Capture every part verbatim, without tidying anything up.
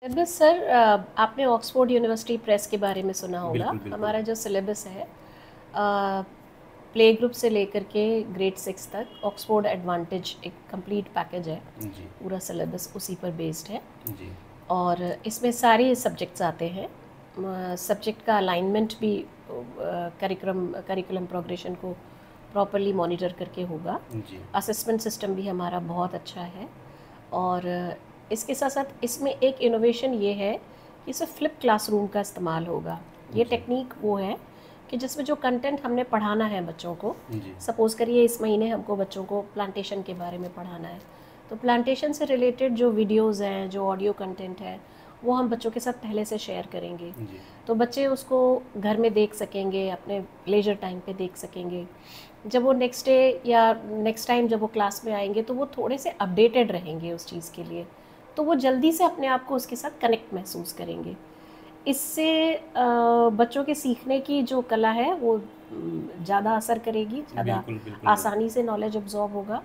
Syllabus sir, अ, आपने Oxford university press के बारे में सुना होगा। बिल्कुल, बिल्कुल। हमारा जो सिलेबस है, प्ले ग्रुप से लेकर के ग्रेड सिक्स तक ऑक्सफोर्ड एडवांटेज एक कंप्लीट पैकेज है। जी, पूरा सिलेबस उसी पर बेस्ड है जी, और इसमें सारे सब्जेक्ट्स आते हैं। सब्जेक्ट का अलाइनमेंट भी करिकुलम करिकुलम प्रोग्रेशन को प्रॉपरली मॉनिटर करके होगा। जी, असेसमेंट सिस्टम भी हमारा बहुत अच्छा है और इसके साथ साथ इसमें एक इनोवेशन ये है कि इसमें फ्लिप क्लासरूम का इस्तेमाल होगा। ये जी, टेक्निक वो है कि जिसमें जो कंटेंट हमने पढ़ाना है बच्चों को, जी, सपोज़ करिए इस महीने हमको बच्चों को प्लांटेशन के बारे में पढ़ाना है, तो प्लांटेशन से रिलेटेड जो वीडियोज़ हैं, जो ऑडियो कंटेंट है, वो हम बच्चों के साथ पहले से शेयर करेंगे। जी, तो बच्चे उसको घर में देख सकेंगे, अपने लेजर टाइम पे देख सकेंगे। जब वो नेक्स्ट डे या नेक्स्ट टाइम जब वो क्लास में आएंगे तो वो थोड़े से अपडेटेड रहेंगे उस चीज़ के लिए, तो वो जल्दी से अपने आप को उसके साथ कनेक्ट महसूस करेंगे। इससे बच्चों के सीखने की जो कला है वो ज़्यादा असर करेगी, ज़्यादा बिल्कुल, बिल्कुल होगा। आसानी से नॉलेज अब्जॉर्ब होगा।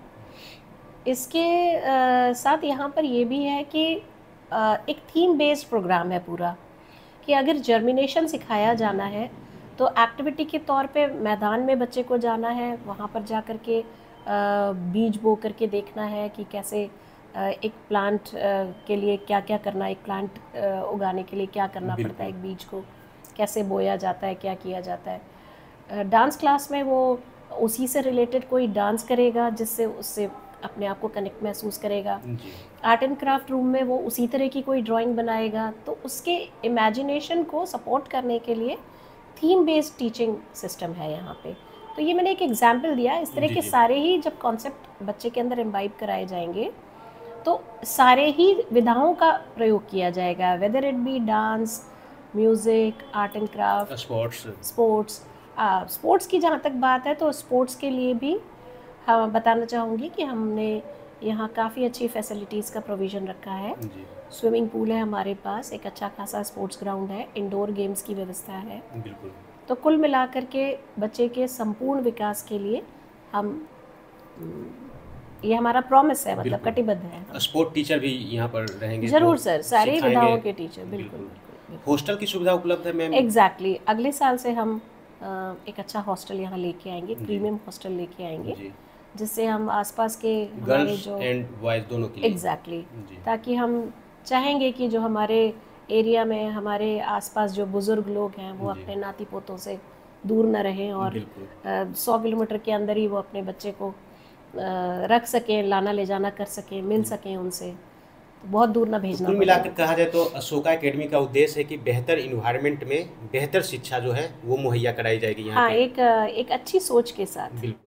इसके साथ यहाँ पर ये भी है कि एक थीम बेस्ड प्रोग्राम है पूरा, कि अगर जर्मिनेशन सिखाया जाना है तो एक्टिविटी के तौर पे मैदान में बच्चे को जाना है, वहाँ पर जा कर के बीज बो करके देखना है कि कैसे एक प्लांट के लिए क्या क्या करना है, एक प्लांट उगाने के लिए क्या करना पड़ता है, एक बीज को कैसे बोया जाता है, क्या किया जाता है। डांस क्लास में वो उसी से रिलेटेड कोई डांस करेगा जिससे उससे अपने आप को कनेक्ट महसूस करेगा। आर्ट एंड क्राफ्ट रूम में वो उसी तरह की कोई ड्राइंग बनाएगा, तो उसके इमेजिनेशन को सपोर्ट करने के लिए थीम बेस्ड टीचिंग सिस्टम है यहाँ पे। तो ये मैंने एक एग्जांपल दिया। इस तरह जी, के जी, सारे ही जब कॉन्सेप्ट बच्चे के अंदर इम्बाइब कराए जाएंगे तो सारे ही विधाओं का प्रयोग किया जाएगा, whether it be dance, music, art and craft, sports. Sports. Sports की जहाँ तक बात है तो स्पोर्ट्स के लिए भी हाँ बताना चाहूँगी कि हमने यहाँ काफ़ी अच्छी फैसिलिटीज़ का प्रोविज़न रखा है। जी, स्विमिंग पूल है हमारे पास, एक अच्छा खासा स्पोर्ट्स ग्राउंड है, इंडोर गेम्स की व्यवस्था है। बिल्कुल। तो कुल मिलाकर के बच्चे के संपूर्ण विकास के लिए हम, ये हमारा प्रॉमिस है, मतलब बिल्कुल। कटिबद्ध है हम। स्पोर्ट टीचर भी यहाँ पर रहेंगे तो ज़रूर सर, सारे सिखाएँगे। विधाओं के टीचर, बिल्कुल बिल्कुल। बिल्कुल बिल्कुल। हॉस्टल की सुविधा उपलब्ध है मैम? Exactly exactly. अगले साल से हम अ, एक अच्छा हॉस्टल यहाँ लेके आएंगे, जी, प्रीमियम हॉस्टल लेके आएंगे, जी। जिससे हम आसपास के हमारे गर्ल्स जो एंड बॉयज़ दोनों के लिए? एग्जैक्टली exactly, जी, ताकि हम चाहेंगे कि जो हमारे एरिया में हमारे आसपास जो बुज़ुर्ग लोग हैं वो जी, अपने नाती पोतों से दूर न रहें और बिल्कुल। सौ किलोमीटर के अंदर ही वो अपने बच्चे को अ, रख सकें, लाना ले जाना कर सकें, मिल सकें उनसे, तो बहुत दूर ना तो भेजना कुल पड़े मिलाकर उनको। कहा जाए तो अशोका एकेडमी का उद्देश्य है कि बेहतर इन्वायरमेंट में बेहतर शिक्षा जो है वो मुहैया कराई जाएगी यहाँ हाँ, के। एक एक अच्छी सोच के साथ। बिल्कुल।